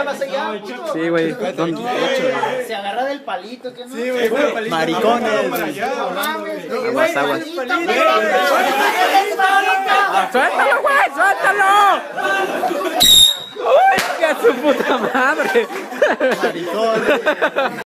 más allá. Sí, güey. Son 8. Se agarra del palito, ¿qué no? Sí, güey. Maricones. No mames, güey. Aguas, aguas. ¡Suéltalo, güey! ¡Suéltalo! ¡Uy, qué su puta madre! Maricones.